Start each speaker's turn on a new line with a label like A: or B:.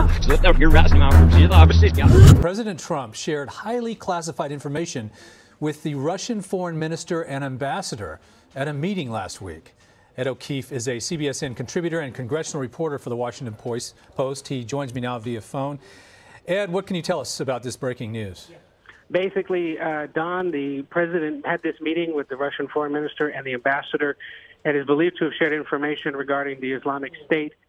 A: President Trump shared highly classified information with the Russian foreign minister and ambassador at a meeting last week. Ed O'Keefe is a CBSN contributor and congressional reporter for the Washington Post. He joins me now via phone. Ed, what can you tell us about this breaking news?
B: Basically, Don, the president had this meeting with the Russian foreign minister and the ambassador and is believed to have shared information regarding the Islamic State